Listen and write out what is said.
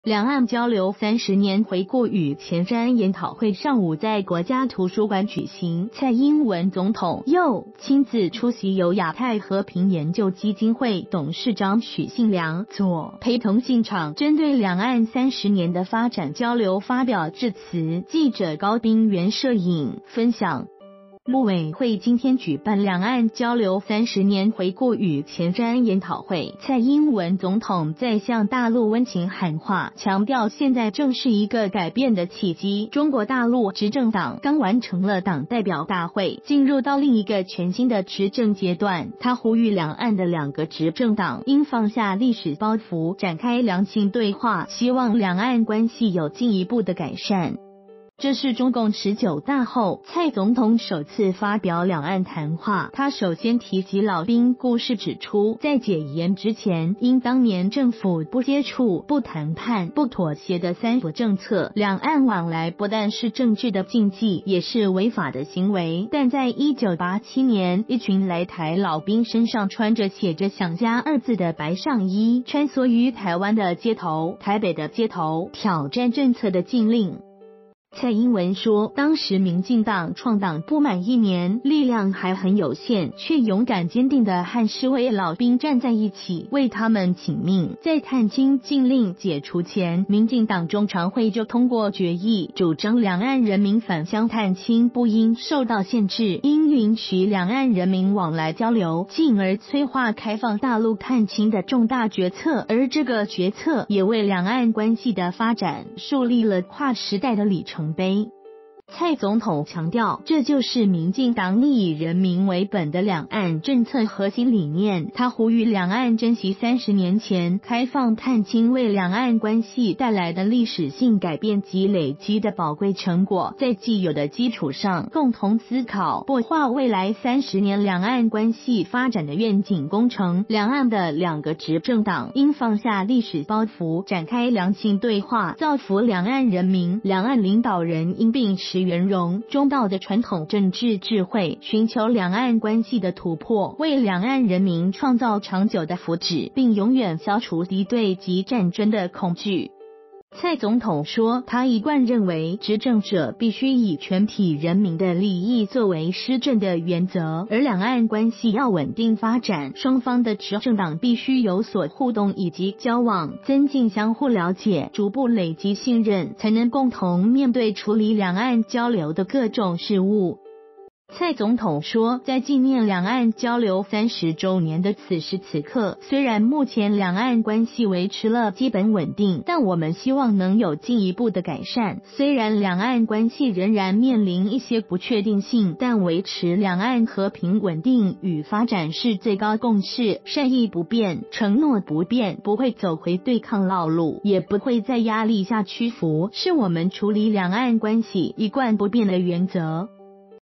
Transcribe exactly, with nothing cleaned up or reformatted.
两岸交流三十年回顾与前瞻研讨会上午在国家图书馆举行，蔡英文总统又亲自出席，由亚太和平研究基金会董事长许信良左陪同进场，针对两岸三十年的发展交流发表致辞。记者高冰原摄影分享。陆委会今天举办两岸交流三十年回顾与前瞻研讨会，蔡英文总统在向大陆温情喊话，强调现在正是一个改变的契机。中国大陆执政党刚完成了党代表大会，进入到另一个全新的执政阶段。他呼吁两岸的两个执政党应放下历史包袱，展开良性对话，希望两岸关系有进一步的改善。这是中共十九大后蔡总统首次发表两岸谈话。他首先提及老兵故事，指出在解严之前，因当年政府不接触、不谈判、不妥协的三不政策，两岸往来不但是政治的禁忌，也是违法的行为。但在一九八七年，一群来台老兵身上穿着写着想家二字的白上衣，穿梭于台湾的街头、台北的街头，挑战政策的禁令。蔡英文说，当时民进党创党不满一年，力量还很有限，却勇敢坚定地和示威老兵站在一起，为他们请命。在探亲禁令解除前，民进党中常会就通过决议，主张两岸人民返乡探亲不应受到限制，应允许两岸人民往来交流，进而催化开放大陆探亲的重大决策。而这个决策也为两岸关系的发展树立了跨时代的里程碑。蔡总统强调，这就是民进党以人民为本的两岸政策核心理念。他呼吁两岸珍惜三十年前开放探亲为两岸关系带来的历史性改变及累积的宝贵成果，在既有的基础上共同思考擘画未来三十年两岸关系发展的愿景工程。两岸的两个执政党应放下历史包袱，展开良性对话，造福两岸人民。两岸领导人应秉持圆融中道的传统政治智慧，寻求两岸关系的突破，为两岸人民创造长久的福祉，并永远消除敌对及战争的恐惧。蔡总统说，他一贯认为执政者必须以全体人民的利益作为施政的原则，而两岸关系要稳定发展，双方的执政党必须有所互动以及交往，增进相互了解，逐步累积信任，才能共同面对处理两岸交流的各种事务。蔡总统说，在纪念两岸交流三十周年的此时此刻，虽然目前两岸关系维持了基本稳定，但我们希望能有进一步的改善。虽然两岸关系仍然面临一些不确定性，但维持两岸和平稳定与发展是最高共识，善意不变，承诺不变，不会走回对抗老路，也不会在压力下屈服，是我们处理两岸关系一贯不变的原则。